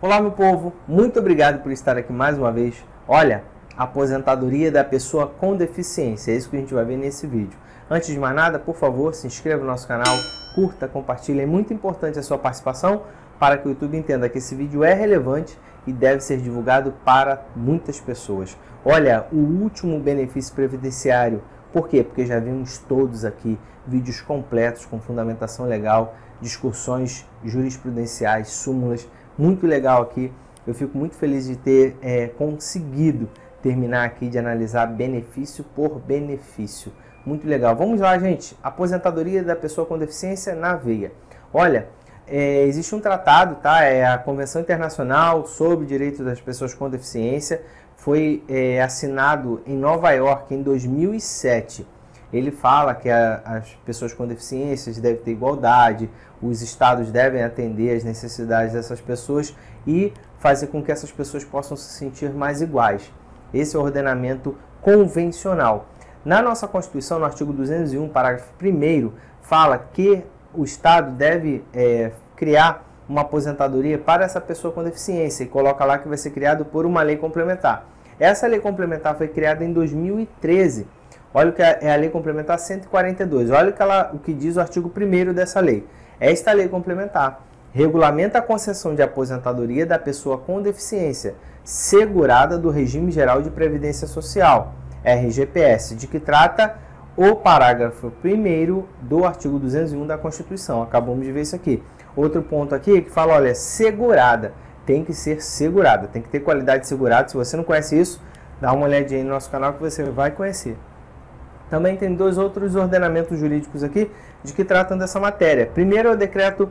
Olá, meu povo, muito obrigado por estar aqui mais uma vez. Olha, a aposentadoria da pessoa com deficiência, é isso que a gente vai ver nesse vídeo. Antes de mais nada, por favor, se inscreva no nosso canal, curta, compartilhe. É muito importante a sua participação para que o YouTube entenda que esse vídeo é relevante e deve ser divulgado para muitas pessoas. Olha, o último benefício previdenciário, por quê? Porque já vimos todos aqui vídeos completos com fundamentação legal, discussões jurisprudenciais, súmulas, muito legal aqui. Eu fico muito feliz de ter conseguido terminar aqui de analisar benefício por benefício. Muito legal. Vamos lá, gente. Aposentadoria da pessoa com deficiência na veia. Olha, existe um tratado, tá? É a Convenção Internacional sobre Direitos das Pessoas com Deficiência. Foi assinado em Nova York em 2007. Ele fala que as pessoas com deficiências devem ter igualdade, os estados devem atender às necessidades dessas pessoas e fazer com que essas pessoas possam se sentir mais iguais. Esse é o ordenamento convencional. Na nossa Constituição, no artigo 201, parágrafo 1º, fala que o Estado deve criar uma aposentadoria para essa pessoa com deficiência e coloca lá que vai ser criado por uma lei complementar. Essa lei complementar foi criada em 2013. Olha o que é a Lei Complementar 142. Olha o que diz o artigo 1º dessa lei. Esta lei complementar regulamenta a concessão de aposentadoria da pessoa com deficiência segurada do Regime Geral de Previdência Social, RGPS, de que trata o parágrafo 1º do artigo 201 da Constituição. Acabamos de ver isso aqui. Outro ponto aqui que fala, olha, segurada. Tem que ser segurada, tem que ter qualidade de segurado. Se você não conhece isso, dá uma olhadinha aí no nosso canal que você vai conhecer. Também tem dois outros ordenamentos jurídicos aqui de que tratam dessa matéria. Primeiro é o decreto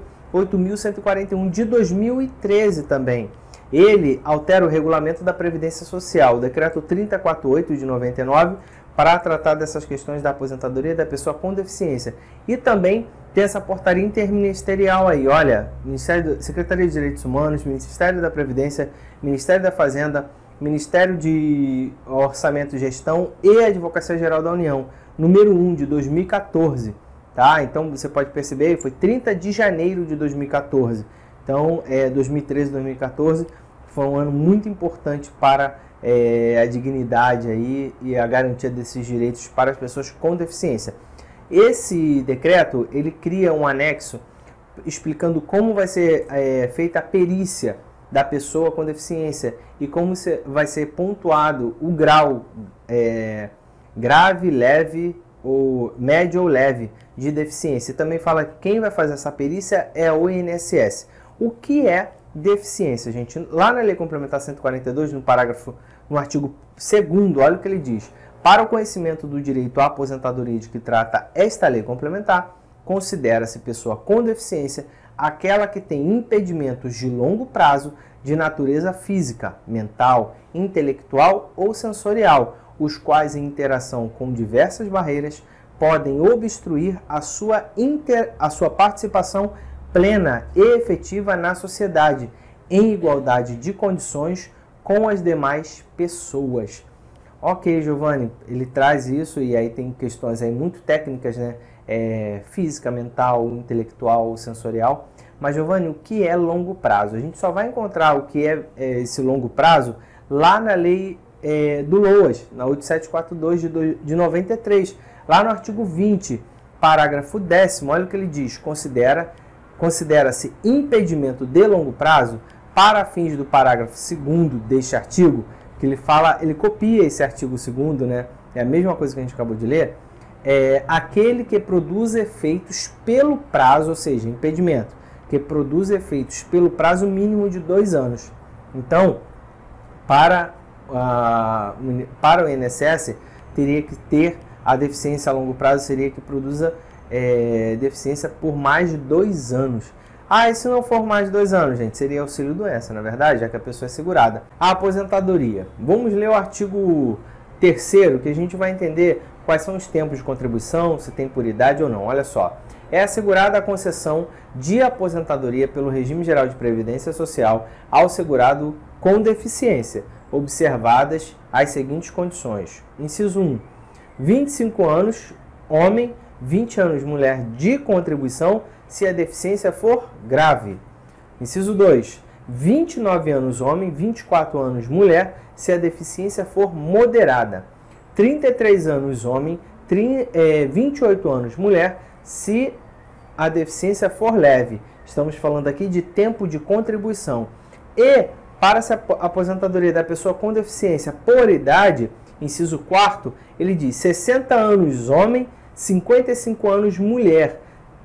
8.141 de 2013 também. Ele altera o regulamento da Previdência Social, o decreto 3048 de 99, para tratar dessas questões da aposentadoria da pessoa com deficiência. E também tem essa portaria interministerial aí, olha, Secretaria de Direitos Humanos, Ministério da Previdência, Ministério da Fazenda, Ministério de Orçamento e Gestão e Advocacia Geral da União, número 1 de 2014, tá? Então você pode perceber, foi 30 de janeiro de 2014. Então, 2013 e 2014 foi um ano muito importante para a dignidade aí e a garantia desses direitos para as pessoas com deficiência. Esse decreto, ele cria um anexo explicando como vai ser feita a perícia da pessoa com deficiência e como vai ser pontuado o grau grave, leve, ou médio ou leve de deficiência. E também fala que quem vai fazer essa perícia é o INSS. O que é deficiência, gente? Lá na Lei Complementar 142, no artigo 2º, olha o que ele diz. Para o conhecimento do direito à aposentadoria de que trata esta lei complementar, considera-se pessoa com deficiência aquela que tem impedimentos de longo prazo de natureza física, mental, intelectual ou sensorial, os quais em interação com diversas barreiras podem obstruir a sua participação plena e efetiva na sociedade, em igualdade de condições com as demais pessoas. Ok, Giovanni, ele traz isso e aí tem questões aí muito técnicas, né? Física, mental, intelectual, sensorial. Mas, Giovanni, o que é longo prazo? A gente só vai encontrar o que é esse longo prazo lá na lei do LOAS, na 8742 de 93. Lá no artigo 20, parágrafo 10º, olha o que ele diz. Considera-se impedimento de longo prazo, para fins do parágrafo 2º deste artigo, que ele copia esse artigo 2º, né? É a mesma coisa que a gente acabou de ler. Aquele que produz efeitos pelo prazo, ou seja, impedimento, que produz efeitos pelo prazo mínimo de 2 anos. Então, para o INSS, teria que ter a deficiência a longo prazo, seria que produza deficiência por mais de 2 anos. E se não for mais de 2 anos, gente, seria auxílio-doença, na verdade, já que a pessoa é segurada. A aposentadoria. Vamos ler o artigo 3º, que a gente vai entender quais são os tempos de contribuição, se tem por idade ou não. Olha só. É assegurada a concessão de aposentadoria pelo Regime Geral de Previdência Social ao segurado com deficiência, observadas as seguintes condições. Inciso 1. 25 anos, homem, 20 anos, mulher, de contribuição, se a deficiência for grave. Inciso 2. 29 anos homem, 24 anos mulher, se a deficiência for moderada. 33 anos homem, 28 anos mulher, se a deficiência for leve. Estamos falando aqui de tempo de contribuição. E para essa aposentadoria da pessoa com deficiência por idade, inciso 4º, ele diz 60 anos homem, 55 anos mulher.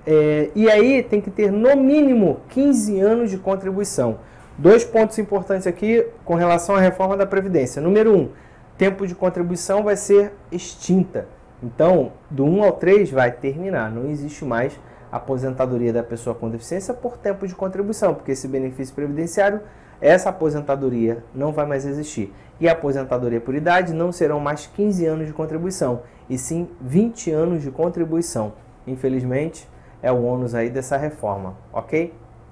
E aí tem que ter no mínimo 15 anos de contribuição. 2 pontos importantes aqui com relação à reforma da Previdência. Número 1, tempo de contribuição vai ser extinta. Então, do 1 ao 3 vai terminar. Não existe mais aposentadoria da pessoa com deficiência por tempo de contribuição, porque esse benefício previdenciário, essa aposentadoria não vai mais existir. E a aposentadoria por idade não serão mais 15 anos de contribuição, e sim 20 anos de contribuição. Infelizmente, é o ônus aí dessa reforma, ok?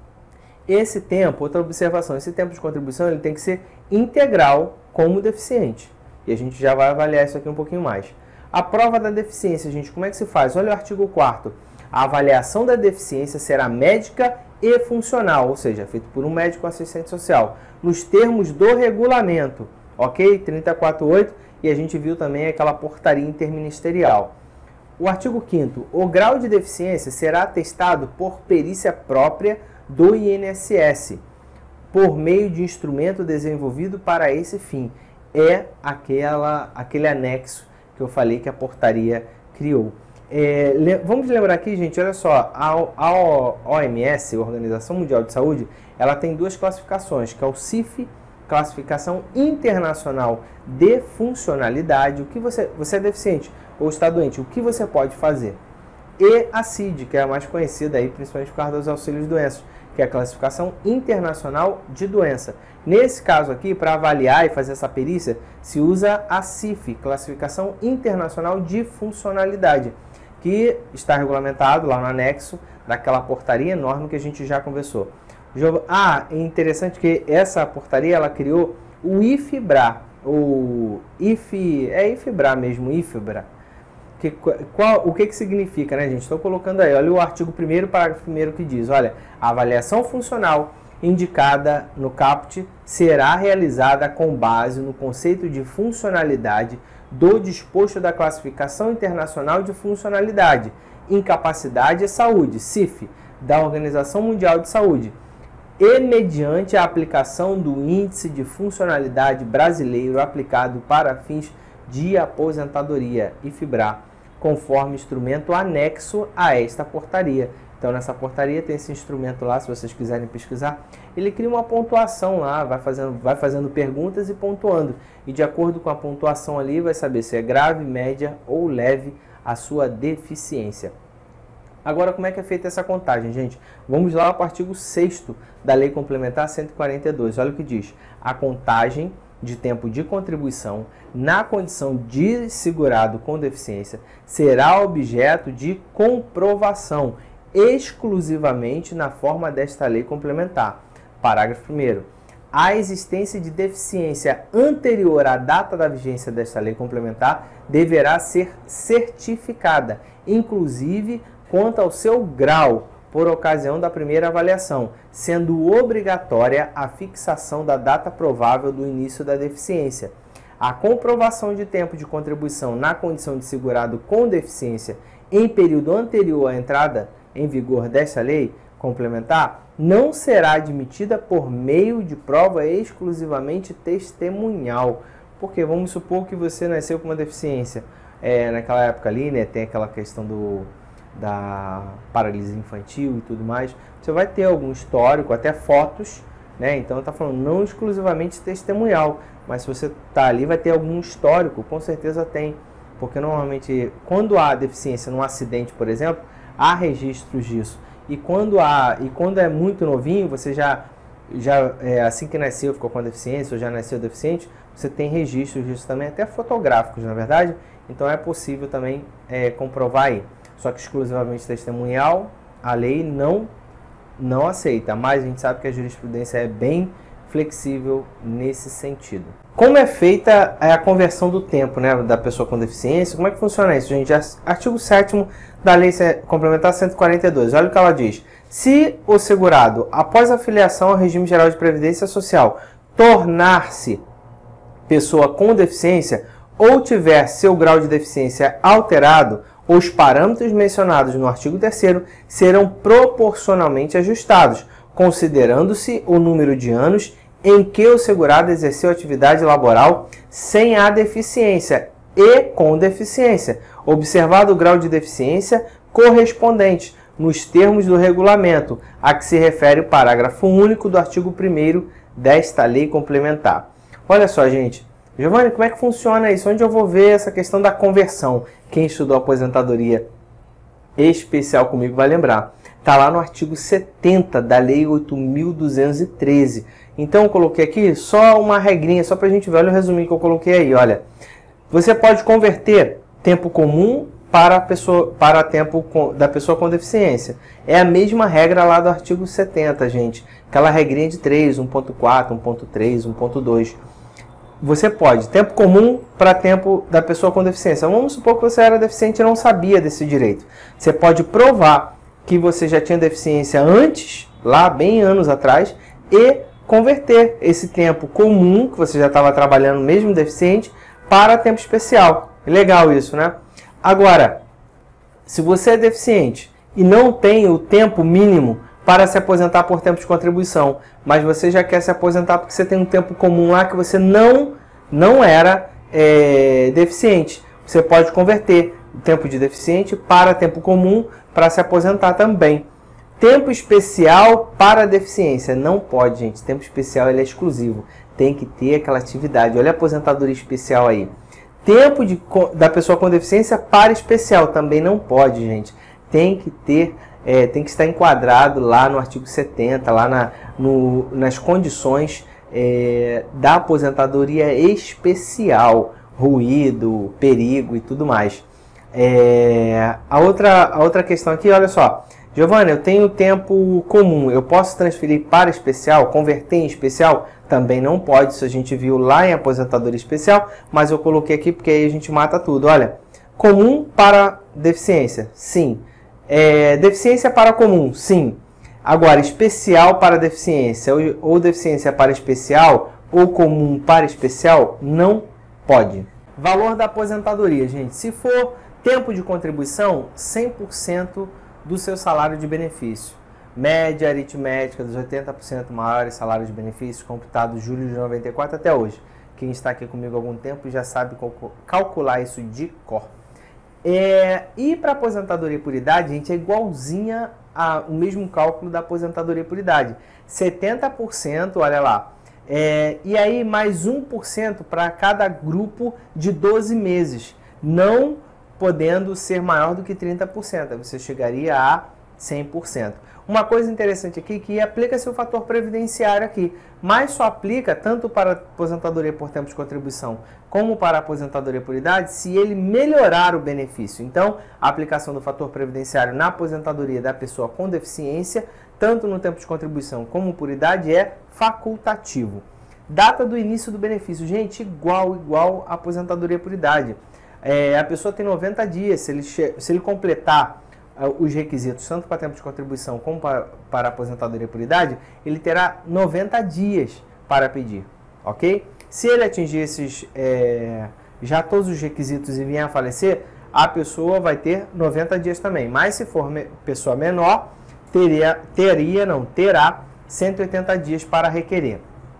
Esse tempo, outra observação, esse tempo de contribuição ele tem que ser integral como deficiente. E a gente já vai avaliar isso aqui um pouquinho mais. A prova da deficiência, gente, como é que se faz? Olha o artigo 4º. A avaliação da deficiência será médica e funcional, ou seja, feito por um médico assistente social, nos termos do regulamento, ok? 30.48, e a gente viu também aquela portaria interministerial. O artigo 5º, o grau de deficiência será atestado por perícia própria do INSS, por meio de instrumento desenvolvido para esse fim. É aquele anexo que eu falei que a portaria criou. Vamos lembrar aqui, gente, olha só, a OMS, a Organização Mundial de Saúde, ela tem 2 classificações, que é o CIF, Classificação Internacional de Funcionalidade, o que você é deficiente ou está doente, o que você pode fazer. E a CID, que é a mais conhecida aí, principalmente por causa dos auxílios de doenças, que é a Classificação Internacional de Doença. Nesse caso aqui, para avaliar e fazer essa perícia, se usa a CIF, Classificação Internacional de Funcionalidade, que está regulamentado lá no anexo daquela portaria enorme que a gente já conversou. É interessante que essa portaria ela criou o IFBRA, IFBRA mesmo, IFBRA. O que significa, né, gente? Estou colocando aí, olha o artigo 1º, parágrafo 1º que diz, olha, a avaliação funcional indicada no caput será realizada com base no conceito de funcionalidade do disposto da Classificação Internacional de Funcionalidade, Incapacidade e Saúde, CIF, da Organização Mundial de Saúde, e mediante a aplicação do Índice de Funcionalidade Brasileiro aplicado para fins de aposentadoria, IFBRA, conforme instrumento anexo a esta portaria. Então, nessa portaria tem esse instrumento lá, se vocês quiserem pesquisar. Ele cria uma pontuação lá, vai fazendo perguntas e pontuando. E de acordo com a pontuação ali, vai saber se é grave, média ou leve a sua deficiência. Agora, como é que é feita essa contagem, gente? Vamos lá para o artigo 6º da Lei Complementar 142. Olha o que diz. A contagem de tempo de contribuição na condição de segurado com deficiência será objeto de comprovação exclusivamente na forma desta lei complementar. Parágrafo 1º. A existência de deficiência anterior à data da vigência desta lei complementar deverá ser certificada, inclusive quanto ao seu grau, por ocasião da primeira avaliação, sendo obrigatória a fixação da data provável do início da deficiência. A comprovação de tempo de contribuição na condição de segurado com deficiência em período anterior à entrada em vigor desta lei complementar não será admitida por meio de prova exclusivamente testemunhal. Porque vamos supor que você nasceu com uma deficiência. Naquela época ali, né, tem aquela questão da paralisia infantil e tudo mais. Você vai ter algum histórico, até fotos, né? Então está falando não exclusivamente testemunhal, mas se você está ali vai ter algum histórico, com certeza tem. Porque normalmente quando há deficiência num acidente, por exemplo, há registros disso. E quando é muito novinho, você já assim que nasceu ficou com a deficiência ou já nasceu deficiente, você tem registros disso também, até fotográficos, na verdade. Então é possível também comprovar aí. Só que exclusivamente testemunhal, a lei não aceita. Mas a gente sabe que a jurisprudência é bem flexível nesse sentido. Como é feita a conversão do tempo, né, da pessoa com deficiência? Como é que funciona isso, gente? Artigo 7º da Lei Complementar 142. Olha o que ela diz. Se o segurado, após a filiação ao regime geral de previdência social, tornar-se pessoa com deficiência ou tiver seu grau de deficiência alterado, os parâmetros mencionados no artigo 3º serão proporcionalmente ajustados, considerando-se o número de anos em que o segurado exerceu atividade laboral sem a deficiência e com deficiência, observado o grau de deficiência correspondente nos termos do regulamento a que se refere o parágrafo único do artigo 1º desta lei complementar. Olha só, gente. Giovanni, como é que funciona isso? Onde eu vou ver essa questão da conversão? Quem estudou aposentadoria especial comigo vai lembrar. Está lá no artigo 70 da Lei 8.213. Então, eu coloquei aqui só uma regrinha, só para a gente ver. Olha o resuminho que eu coloquei aí. Olha, você pode converter tempo comum para tempo da pessoa com deficiência. É a mesma regra lá do artigo 70, gente. Aquela regrinha de 3, 1.4, 1.3, 1.2. Você pode, tempo comum para tempo da pessoa com deficiência. Vamos supor que você era deficiente e não sabia desse direito. Você pode provar que você já tinha deficiência antes, lá bem anos atrás, e converter esse tempo comum, que você já estava trabalhando mesmo deficiente, para tempo especial. Legal isso, né? Agora, se você é deficiente e não tem o tempo mínimo para se aposentar por tempo de contribuição, mas você já quer se aposentar porque você tem um tempo comum lá que você não era deficiente, você pode converter o tempo de deficiente para tempo comum para se aposentar também. Tempo especial para deficiência. Não pode, gente. Tempo especial ele é exclusivo. Tem que ter aquela atividade. Olha a aposentadoria especial aí. Tempo da pessoa com deficiência para especial. Também não pode, gente. Tem que ter, tem que estar enquadrado lá no artigo 70, lá nas condições da aposentadoria especial. Ruído, perigo e tudo mais. A outra questão aqui, olha só. Giovanni, eu tenho tempo comum, eu posso transferir para especial, converter em especial? Também não pode, isso a gente viu lá em aposentadoria especial, mas eu coloquei aqui porque aí a gente mata tudo. Olha, comum para deficiência, sim. Deficiência para comum, sim. Agora, especial para deficiência, ou deficiência para especial, ou comum para especial, não pode. Valor da aposentadoria, gente. Se for tempo de contribuição, 100% do seu salário de benefício. Média aritmética dos 80% maiores salários de benefício, computado julho de 94 até hoje. Quem está aqui comigo há algum tempo já sabe calcular isso de cor. E para aposentadoria por idade, gente, é igualzinha o mesmo cálculo da aposentadoria por idade. 70%, olha lá. E aí mais 1% para cada grupo de 12 meses. Não podendo ser maior do que 30%, você chegaria a 100%. Uma coisa interessante aqui que aplica-se o fator previdenciário aqui, mas só aplica tanto para a aposentadoria por tempo de contribuição como para a aposentadoria por idade se ele melhorar o benefício. Então, a aplicação do fator previdenciário na aposentadoria da pessoa com deficiência, tanto no tempo de contribuição como por idade, é facultativo. Data do início do benefício, gente, igual a aposentadoria por idade. A pessoa tem 90 dias, se ele completar os requisitos, tanto para tempo de contribuição como para aposentadoria por idade, ele terá 90 dias para pedir, ok? Se ele atingir já todos os requisitos e vier a falecer, a pessoa vai ter 90 dias também. Mas se for pessoa menor, terá 180 dias para requerer.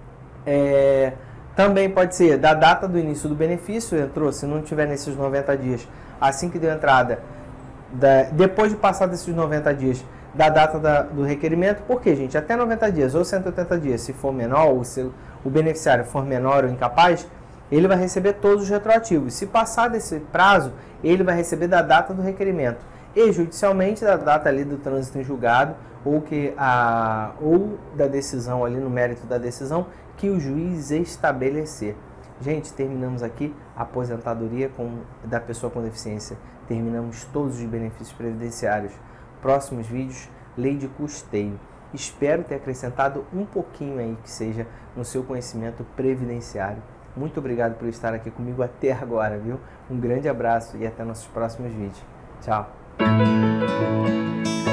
Também pode ser da data do início do benefício, entrou, se não tiver nesses 90 dias, assim que deu entrada, depois de passar desses 90 dias, da data do requerimento. Por quê, gente? Até 90 dias ou 180 dias, se for menor, ou se o beneficiário for menor ou incapaz, ele vai receber todos os retroativos. Se passar desse prazo, ele vai receber da data do requerimento. E judicialmente, da data ali do trânsito em julgado, ou da decisão ali, no mérito da decisão, que o juiz estabelecer. Gente, terminamos aqui a aposentadoria da pessoa com deficiência. Terminamos todos os benefícios previdenciários. Próximos vídeos, lei de custeio. Espero ter acrescentado um pouquinho aí que seja no seu conhecimento previdenciário. Muito obrigado por estar aqui comigo até agora, viu? Um grande abraço e até nossos próximos vídeos. Tchau!